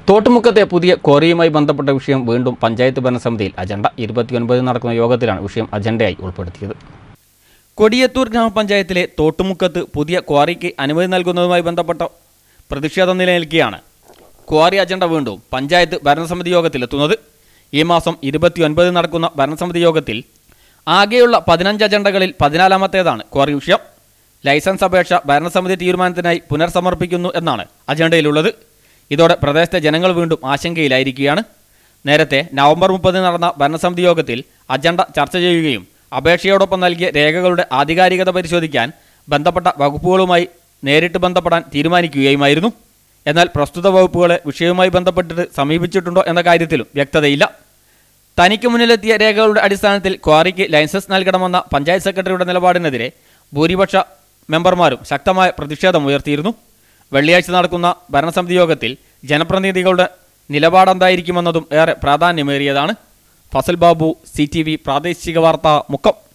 തോട്ടുമുക്കത്തെ പുതിയ ക്വാറിയുമായി ബന്ധപ്പെട്ട വിഷയം വീണ്ടും പഞ്ചായത്ത് ഭരണസമിതിയിൽ അജണ്ട 29 നടക്കുന്ന യോഗത്തിലാണ് വിഷയം അജണ്ടയായി ഉൾപ്പെടുത്തിയത്. കൊടിയത്തൂർ ഗ്രാമപഞ്ചായത്തിലെ തോട്ടുമുക്കത്ത് പുതിയ ക്വാറിക്ക് അനുമതി നൽകുന്നതുമായി ബന്ധപ്പെട്ട പ്രതിഷേധം നിലനിൽക്കെയാണ് ക്വാറി അജണ്ട വീണ്ടും പഞ്ചായത്ത് ഭരണസമിതി യോഗത്തിലെത്തുന്നത്. ഈ മാസം 29 നടക്കുന്ന ഭരണസമിതി യോഗത്തിൽ ആകെയുള്ള 15 അജണ്ടകളിൽ 14ാമത്തേതാണ് ക്വാറി വിഷയം. ലൈസൻസ് അപേക്ഷ ഭരണസമിതി തീരുമാനത്തിനായി പുനർസമർപ്പിക്കുന്നു എന്നാണ് അജണ്ടയിലുള്ളത്. ഇതോടെ പ്രദേശത്തെ ജനങ്ങൾ വീണ്ടും ആശങ്കയിലായിരിക്കുകയാണ്. നേരത്തെ നവംബർ 30 നടന്ന ഭരണസമിതി യോഗത്തിൽ അജണ്ട ചർച്ച ചെയ്യുകയും അപേക്ഷയോടൊപ്പം നൽകിയ രേഖകളുടെ ആധികാരികത പരിശോധിക്കാൻ ബന്ധപ്പെട്ട വകുപ്പുകളുമായി നേരിട്ട് ബന്ധപ്പെടാൻ തീരുമാനിക്കുകയുമായിരുന്നു. എന്നാൽ പ്രസ്തുത വകുപ്പുകളെ വിഷയവുമായി ബന്ധപ്പെട്ടിട്ട് സമീപിച്ചിട്ടുണ്ടോ എന്ന കാര്യത്തിലും വ്യക്തതയില്ല. തനിക്ക് മുന്നിലെത്തിയ രേഖകളുടെ അടിസ്ഥാനത്തിൽ ക്വാറിക്ക് ലൈസൻസ് നൽകണമെന്ന പഞ്ചായത്ത് സെക്രട്ടറിയുടെ നിലപാടിനെതിരെ ഭൂരിപക്ഷ മെമ്പർമാരും ശക്തമായ പ്രതിഷേധമുയർത്തിയിരുന്നു. വെള്ളിയാഴ്ച നടക്കുന്ന ഭരണസമിതി യോഗത്തിൽ ജനപ്രതിനിധികളുടെ നിലപാടെന്തായിരിക്കുമെന്നതും ഏറെ പ്രാധാന്യമേറിയതാണ്. ഫസൽ ബാബു, CTV പ്രാദേശിക വാർത്ത, മുക്കം.